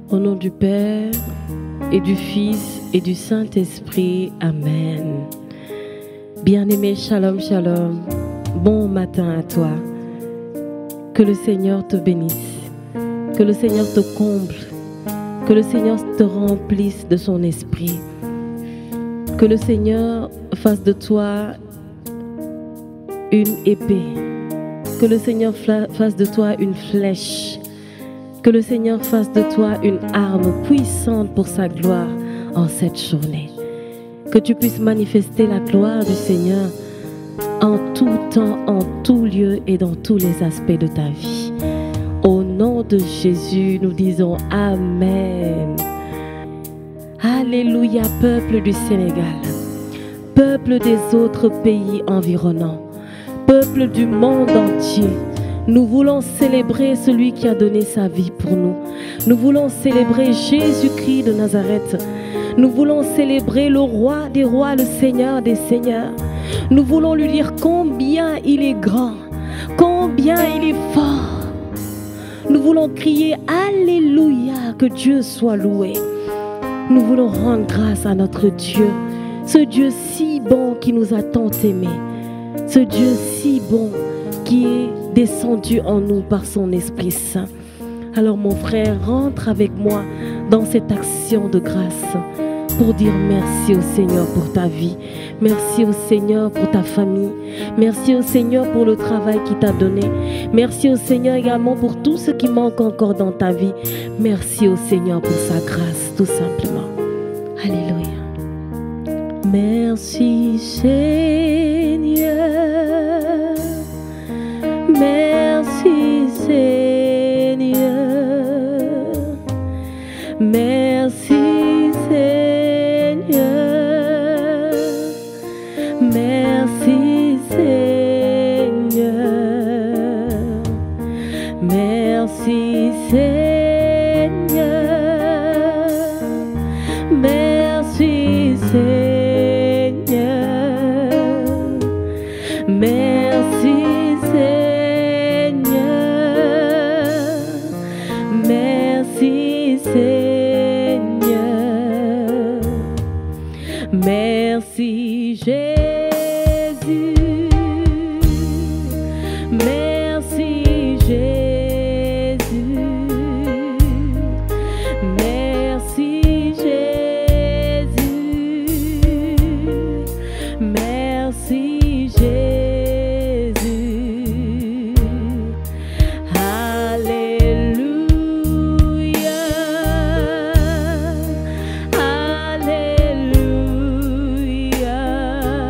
Au nom du Père et du Fils et du Saint-Esprit. Amen. Bien-aimé, shalom, shalom. Bon matin à toi. Que le Seigneur te bénisse. Que le Seigneur te comble. Que le Seigneur te remplisse de son esprit. Que le Seigneur fasse de toi une épée. Que le Seigneur fasse de toi une flèche. Que le Seigneur fasse de toi une arme puissante pour sa gloire en cette journée. Que tu puisses manifester la gloire du Seigneur en tout temps, en tout lieu et dans tous les aspects de ta vie. Au nom de Jésus, nous disons Amen. Alléluia, peuple du Sénégal, peuple des autres pays environnants, peuple du monde entier. Nous voulons célébrer celui qui a donné sa vie pour nous. Nous voulons célébrer Jésus-Christ de Nazareth. Nous voulons célébrer le roi des rois, le Seigneur des seigneurs. Nous voulons lui dire combien il est grand, combien il est fort. Nous voulons crier Alléluia, que Dieu soit loué. Nous voulons rendre grâce à notre Dieu, ce Dieu si bon qui nous a tant aimés, ce Dieu si bon qui est descendu en nous par son Esprit Saint. Alors mon frère, rentre avec moi dans cette action de grâce pour dire merci au Seigneur pour ta vie. Merci au Seigneur pour ta famille. Merci au Seigneur pour le travail qu'il t'a donné. Merci au Seigneur également pour tout ce qui manque encore dans ta vie. Merci au Seigneur pour sa grâce, tout simplement. Alléluia. Merci Seigneur. Merci Seigneur. Merci Seigneur. Merci Seigneur. Merci Seigneur. Merci Seigneur. Merci Seigneur. Merci Seigneur. Merci Jésus. Merci Jésus. Merci Jésus. Merci Jésus. Alléluia. Alléluia.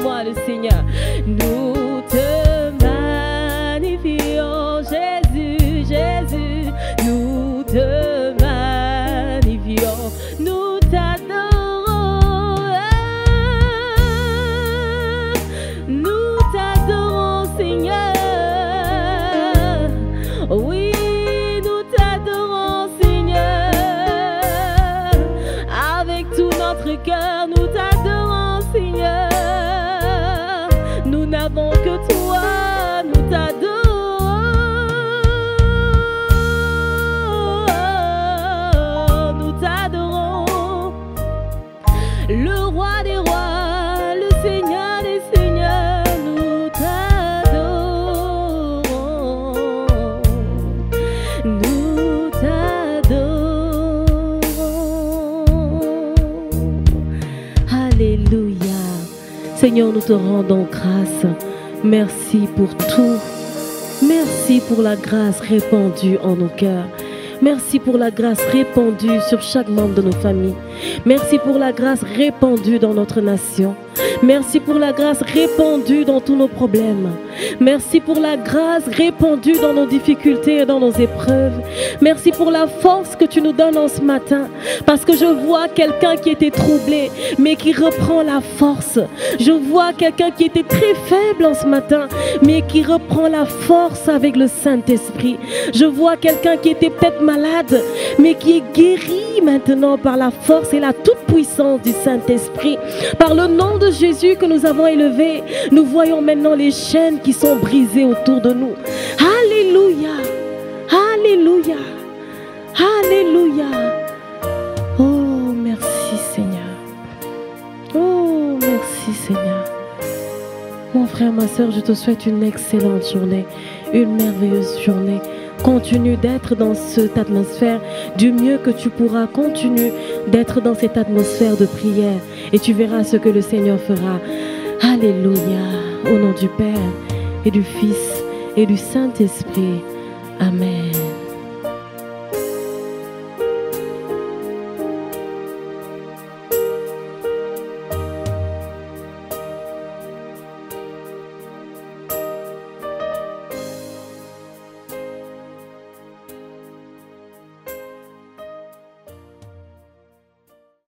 moi le Seigneur. Nous te magnifions, Jésus, Jésus. Nous te magnifions, nous t'adorons. Nous t'adorons, Seigneur. Oui, nous t'adorons, Seigneur. Avec tout notre cœur, nous t'adorons, Seigneur. Nous n'avons que toi, nous t'adorons. Nous t'adorons. Le roi des rois, le Seigneur des seigneurs, nous t'adorons. Nous t'adorons. Alléluia. Seigneur, nous te rendons grâce. Merci pour tout. Merci pour la grâce répandue en nos cœurs. Merci pour la grâce répandue sur chaque membre de nos familles. Merci pour la grâce répandue dans notre nation. Merci pour la grâce répandue dans tous nos problèmes. Merci pour la grâce répandue dans nos difficultés et dans nos épreuves. Merci pour la force que tu nous donnes en ce matin. Parce que je vois quelqu'un qui était troublé, mais qui reprend la force. Je vois quelqu'un qui était très faible en ce matin, mais qui reprend la force avec le Saint-Esprit. Je vois quelqu'un qui était peut-être malade, mais qui est guéri maintenant par la force et la toute-puissance du Saint-Esprit. Par le nom de Jésus que nous avons élevé, nous voyons maintenant les chaînes qui sont brisées autour de nous. Alléluia, alléluia, alléluia. Oh, merci Seigneur. Oh, merci Seigneur. Mon frère, ma soeur, je te souhaite une excellente journée, une merveilleuse journée. Continue d'être dans cette atmosphère du mieux que tu pourras. Continue d'être dans cette atmosphère de prière et tu verras ce que le Seigneur fera. Alléluia. Au nom du Père et du Fils et du Saint-Esprit. Amen.